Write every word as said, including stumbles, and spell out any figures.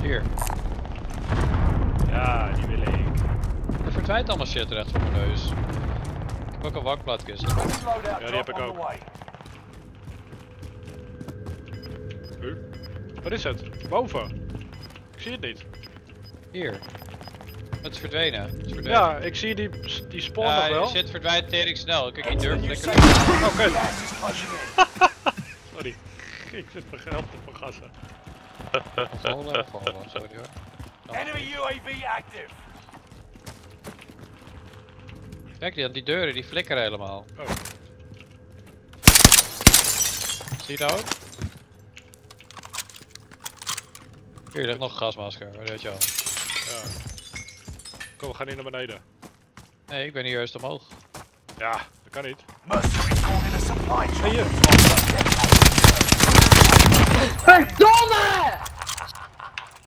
Hier. Ja, die wil ik. Er verdwijnt allemaal shit recht voor mijn neus. Ik heb ook een wakplatkist. Ja, die heb ik ook. Huh? Wat is het? Boven. Ik zie het niet. Hier. Het is verdwenen. Het is verdwenen. Ja, ik zie die, die spawn Ja, nog wel. shit verdwijnt tering snel. Kijk, die deur flikkert. Oh, kut. Sorry. Ik zit mijn geld te vergassen. Volgen, volgen, sorry hoor. Enemy U A V active. Kijk, die, die deuren die flikkeren helemaal. Oh. Zie je dat ook? Hier ligt nog een gasmasker, dat weet je al. Ja. Kom, we gaan hier naar beneden. Nee, ik ben hier juist omhoog. Ja, dat kan niet. Mercenaries called in a supply Hey, truck. hier. Verdomme!